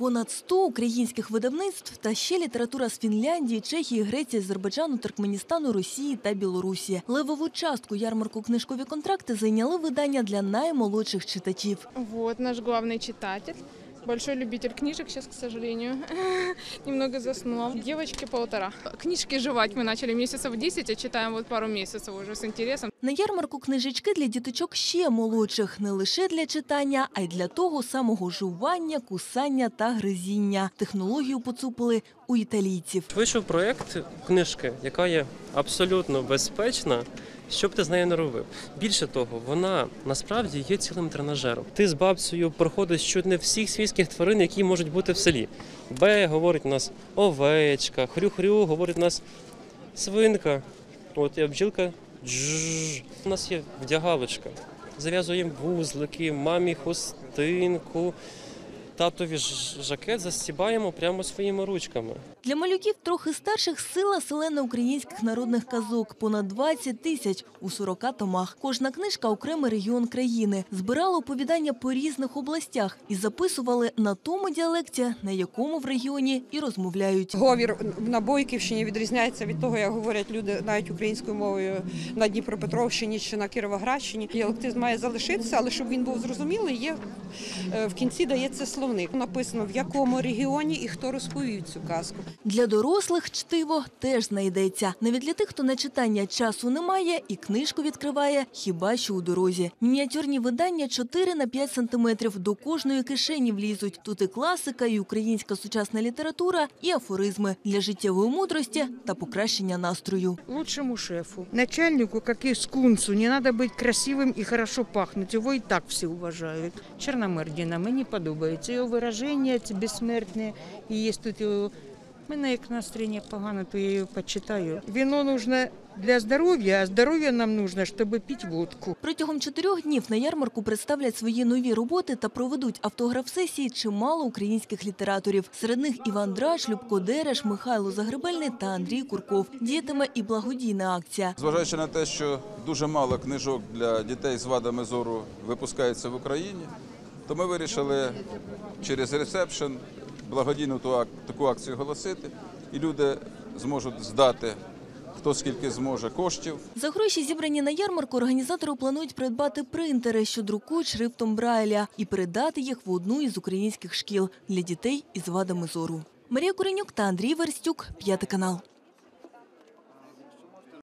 Понад 100 українських видавництв та ще література з Фінляндії, Чехії, Греції, Азербайджану, Туркменістану, Росії та Білорусі. Левову частку ярмарку «Книжкові контракти» зайняли видання для наймолодших читачів. Вот наш главный читатель. Большой любитель книжек, сейчас, к сожалению, немного заснула. Девочке 1,5. Книжки жевать мы начали месяцев 10, а читаем вот пару месяцев уже с интересом. На ярмарку книжечки для діточок ще молодших. Не лише для читання, а й для того самого жування, кусання та гризіння. Технологію поцупили у італійців. Вийшов проєкт книжки, яка є абсолютно безпечна, що б ти з нею не робив. Більше того, вона насправді є цілим тренажером. Ти з бабцею проходиш чуть не всіх свійських тварин, які можуть бути в селі. Бе говорить у нас овечка, хрю-хрю говорить у нас свинка, от і бджілка джжж. У нас є вдягалочка. Зав'язуємо вузлики, мамі хустинку, татові жакет застібаємо прямо своїми ручками. Для малюків трохи старших сила селена українських народних казок. Понад 20 тисяч у 40 томах. Кожна книжка – окремий регіон країни. Збирали оповідання по різних областях і записували на тому діалекті, на якому в регіоні і розмовляють. Говір на Бойківщині відрізняється від того, як говорять люди навіть українською мовою на Дніпропетровщині чи на Кіровоградщині. Діалектизм має залишитися, але щоб він був зрозумілий, є в кінці дається словник. Написано, в якому регіоні і хто розповів цю казку. Для дорослих чтиво теж знайдеться. Навіть для тих, хто на читання часу не має і книжку відкриває хіба що у дорозі. Мініатюрні видання 4 на 5 сантиметрів до кожної кишені влізуть. Тут і класика, і українська сучасна література, і афоризми для життєвої мудрості та покращення настрою. Лучшему шефу, начальнику, как и скунсу, не надо быть красивым и хорошо пахнуть. Его и так все уважают. Чорномордіна мені подобається. Його вираження ці безсмертні. І є тут його... Мене як настроєння погано, то я його почитаю. Вино нужно для здоров'я, а здоров'я нам нужно, щоб пити водку. Протягом 4 днів на ярмарку представлять свої нові роботи та проведуть автограф-сесії чимало українських літераторів. Серед них Іван Драч, Любко Дереш, Михайло Загребельний та Андрій Курков. Діятиме і благодійна акція. Зважаючи на те, що дуже мало книжок для дітей з вадами зору випускається в Україні, то ми вирішили через ресепшн благодійну таку акцію оголосити, і люди зможуть здати, хто скільки зможе коштів. За гроші, зібрані на ярмарку, організатори планують придбати принтери, що друкують шрифтом Брайля, і передати їх в одну із українських шкіл для дітей із вадами зору. Марія Куренюк та Андрій Верстюк, 5 канал.